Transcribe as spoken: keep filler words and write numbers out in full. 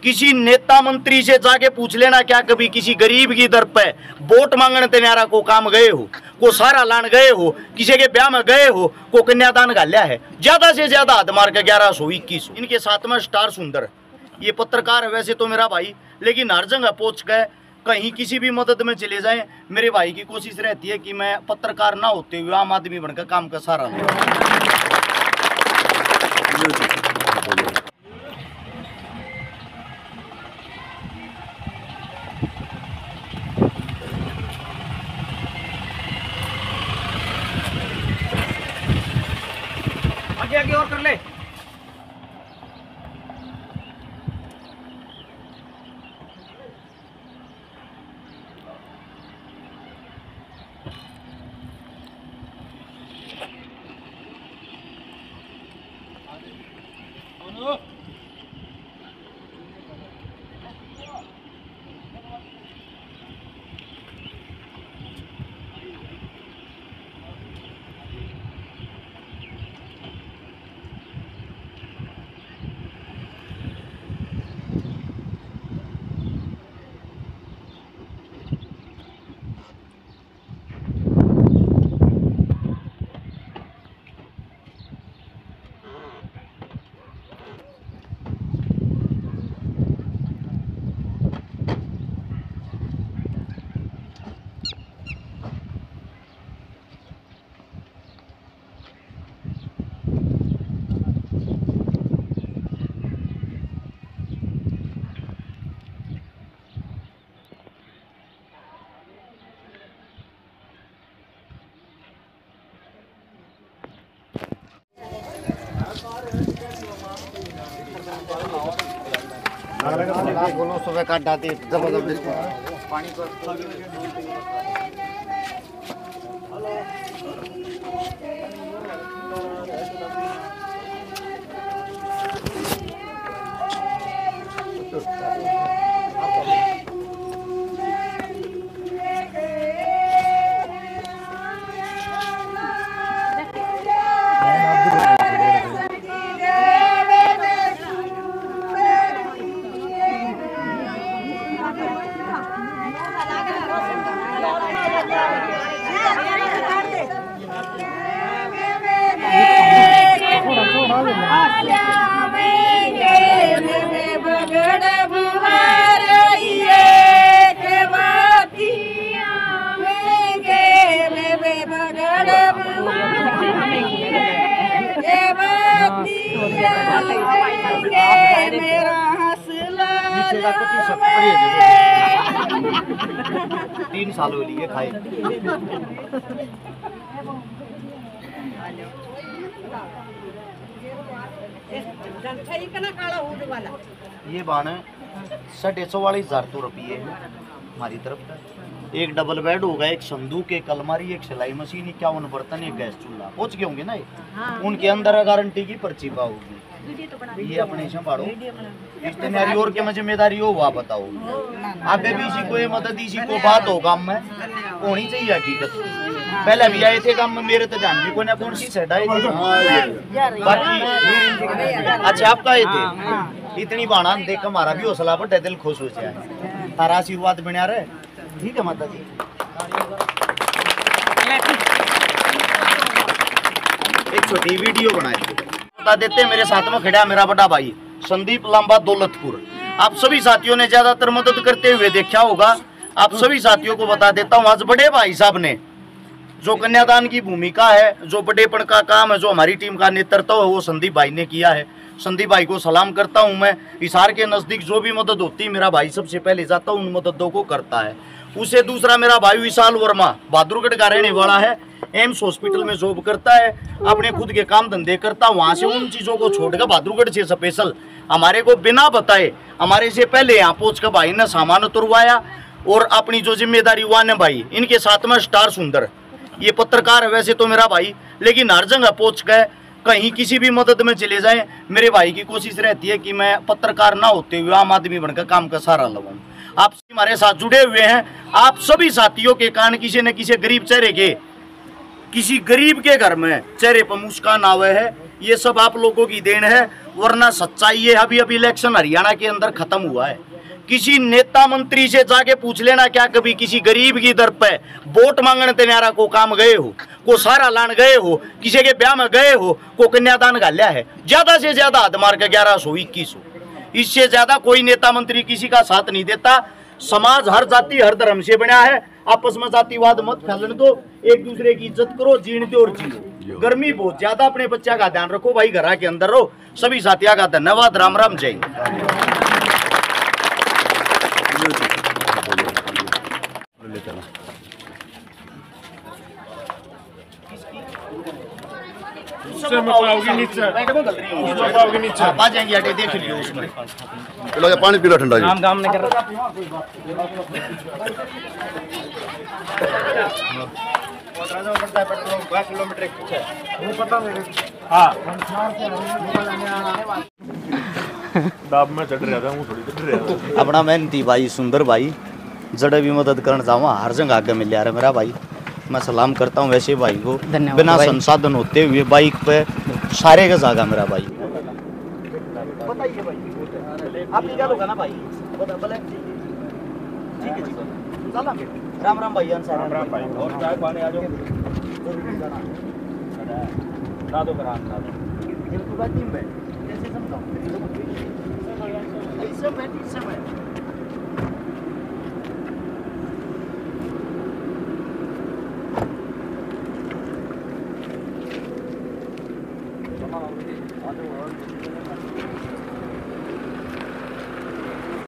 किसी नेता मंत्री से जाके पूछ लेना, क्या कभी किसी गरीब की दर पे वोट मांगने तेनारा को काम गए हो, को सारा लान गए हो, किसी के ब्याह में गए हो, को कन्यादान घाल्या है? ज्यादा से ज्यादा हाथ मार के ग्यारह सौ इक्कीस। इनके साथ में स्टार सुंदर, ये पत्रकार है वैसे तो मेरा भाई, लेकिन हर जगह पहुंच गए, कहीं किसी भी मदद में चले जाए, मेरे भाई की कोशिश रहती है कि मैं पत्रकार ना होते हुए आम आदमी बनकर काम का सहारा लूं। आगे आगे और कर ले। बोलो सुबह काट डालती जबरदस्त पानी को। तीन साल हो लिए खाए। ये बाण साढ़े चौवालीस हजार तो रुपये हमारी तरफ का। एक डबल बेड होगा, एक संदूक, एक अलमारी, एक सिलाई मशीन, इक्यावन बर्तन, एक गैस चूल्हा। पहुंच गए होंगे ना ये? हाँ। उनके अंदर गारंटी की पर्ची पाओगी। ये अपने संभालो, इस तैयारी और क्या जिम्मेदारी हो वह बताओ। आगे भी इसी को मदद इसी को बात हो काम में होनी चाहिए हकीकत। पहले भी आए थे काम में, मेरे तो जान भी कोई ना कौन सी सेट आए थे बाकी। अच्छा आप आए थे, इतनी बाणा देख हमारा भी हौसला बढ़े, दिल खुश हो जाए। तारा आशीर्वाद बना रहे। ठीक है माता जी। एक छोटी वीडियो बनाई बता देते, मेरे साथ में खड़ा मेरा बड़ा भाई संदीप लांबा दौलतपुर। आप सभी साथियों ने ज्यादातर मदद करते हुए देखा होगा। आप सभी साथियों को बता देता हूँ, आज बड़े भाई साहब ने जो कन्यादान की भूमिका है, जो बड़ेपन का काम है, जो हमारी टीम का नेतृत्व है, वो संदीप भाई ने किया है। संदीप भाई को सलाम करता हूं मैं। हिसार के नजदीक जो भी मदद होती है मेरा भाई सबसे पहले जाता हूं, उन मददों को करता है। उसे दूसरा मेरा भाई विशाल वर्मा बहादुरगढ़ का रहने वाला है, एम्स हॉस्पिटल में जॉब करता है, अपने खुद के काम धंधे करता। वहां से उन चीजों को छोड़कर बहादुरगढ़ से स्पेशल हमारे को बिना बताए हमारे से पहले यहाँ पहुंच कर भाई ने सामान उतरवाया और अपनी जो जिम्मेदारी हुआ ने भाई। इनके साथ में स्टार सुंदर, ये पत्रकार है वैसे तो मेरा भाई, लेकिन हर जगह पहुंच गए, कहीं किसी भी मदद में चले जाए, मेरे भाई की कोशिश रहती है कि मैं पत्रकार ना होते हुए आम आदमी बनकर काम का सहारा लगाऊं। आप हमारे साथ जुड़े हुए हैं, आप सभी साथियों के कारण किसी न किसी गरीब चेहरे के, किसी गरीब के घर में चेहरे पर मुस्कान आवे है। ये सब आप लोगों की देन है, वरना सच्चाई ये अभी अभी इलेक्शन हरियाणा के अंदर खत्म हुआ है। किसी नेता मंत्री से जाके पूछ लेना, क्या कभी किसी गरीब की दर पे वोट मांगने तेनारा को काम गए हो, को सारा लान गए हो, किसी के ब्याह में गए हो, को कन्यादान गाल्या है? ज्यादा से ज्यादा हद मार के ग्यारह सौ इक्कीस सौ, इससे ज्यादा कोई नेता मंत्री किसी का साथ नहीं देता। समाज हर जाति हर धर्म से बना है, आपस में जातिवाद मत फैलने दो, एक दूसरे की इज्जत करो, जीने दो और जियो। गर्मी बहुत ज्यादा, अपने बच्चा का ध्यान रखो भाई, घर के अंदर रहो। सभी साथियों का धन्यवाद, राम राम, जय हिंद। आ जाएंगे आटे, देख लियो उसमें पानी पी लो ठंडा जी। गाम में कर किलोमीटर में चढ़ रहा था, वो थोड़ी चढ़ रहा था। अपना मेहनती भाई सुंदर भाई जड़े भी मदद करना चाहूँ, हर जगह आगे मिल रहा है मेरा भाई। मैं सलाम करता हूँ वैसे भाई को, बिना संसाधन होते हुए बाइक पे सारे का जागा मेरा भाई। बताइए भाई, आप क्या लोग ना भाई, बता भले ठीक है जी, राम राम भाई, राम राम भाई, और चाय पानी आ जाओ, ना दो करा ना दो, ये पूरा टीम है, कैसे समझाऊं, ऐसे बैठी सब है।